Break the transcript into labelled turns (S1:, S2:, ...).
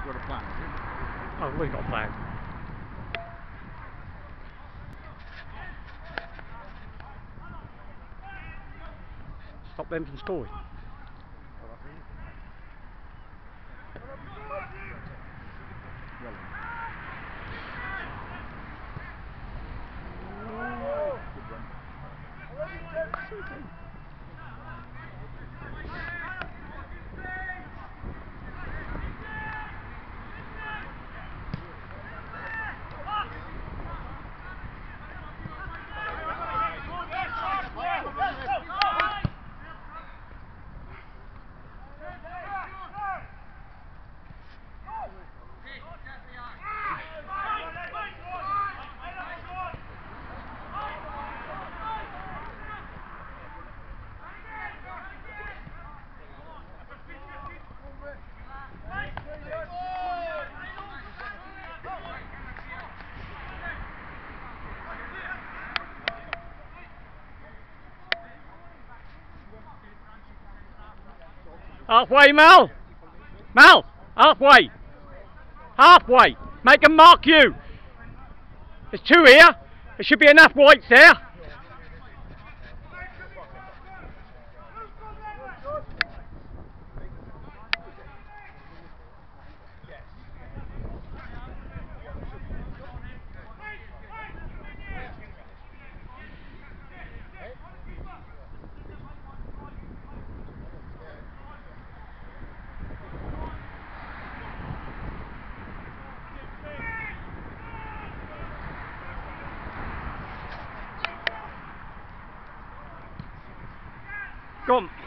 S1: got a plan, have you?
S2: Oh, we've got a plan. Stop them from scoring.
S1: Well, that's it. Well done. Good run.
S2: Halfway, Mal! Mal! Halfway! Halfway! Make them mark you! There's two here. There should be enough whites there. Go on.